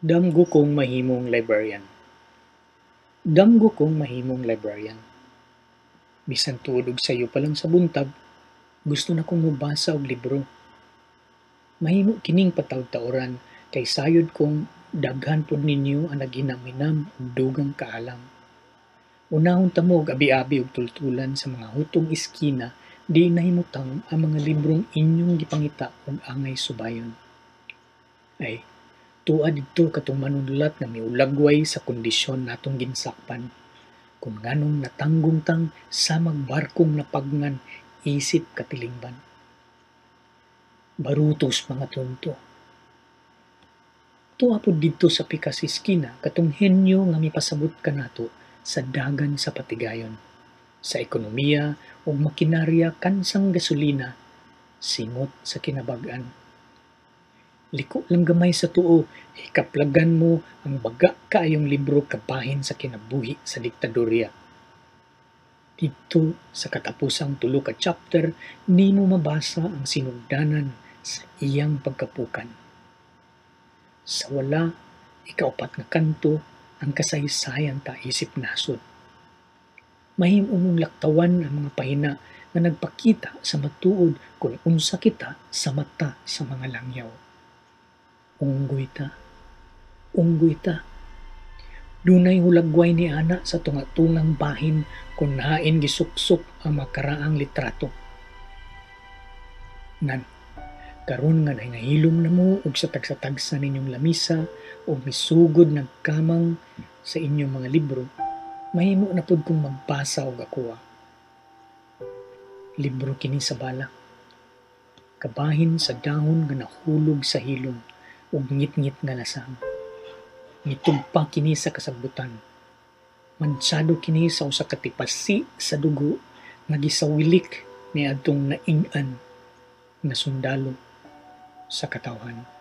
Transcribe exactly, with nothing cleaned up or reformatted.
Damgo kong mahimong librarian. Damgo kong mahimong librarian. Bisan tuod og sayo pa lang sa buntag, gusto na kong mubasa og libro. Mahimo kining patawd-tawran kay sayod kong daghan pod ninyo ang naginaminam og dugang kaalam. Unahon ta mo og abi-abi og tultulan sa mga hutong iskina di nahimutang ang mga librong inyong gipangita ug angay subayon. Ay, tuad didto katong manunulat nga miulagway sa kondisyon natong ginsakpan. Kung nganong natanggong tang sa magbarkong napagngan isip katilingban. Barutos mga tonto. Tuwa pod didto sa pikas iskina katong henyo nga mipasabot kanato sa dagan sa patigayon, sa ekonomiya ug makinarya kansang gasolina, singot sa kinabag-an. Liko lang gamay sa tuo, hikaplagan mo ang baga kaayong libro kabahin sa kinabuhi sa diktadorya. Dito sa katapusang tulo ka chapter, nimo mabasa ang sinugdanan sa iyang pagkapukan. Sa wala, ikaupat nga kanto, ang kasaysayan ta isip nasod. Mahimo mong laktawan ang mga pahina na nagpakita sa matuod kung unsa kita sa mata sa mga langyaw. Unggoy ta, unggoy ta. Dunay hulagway ni ana sa tunga-tungang bahin kung hain gisuksok ang makaraang litrato. Nan, karon nga nahilom na mo og sa tagsa-tagsa ninyong lamisa o misugod nagkamang sa inyong mga libro, mahimo na pod kong magbasa og akuha. Libro kini sa balak. Kabahin sa dahon nga nahulog sa hilom ug ngit-ngit nga lasang. Mitugpa kini sa kasabutan. Mansyado kini sa usa ka tipasi sa dugo nga gisawilik ni adtong naing-an nga sundalo sa katawhan.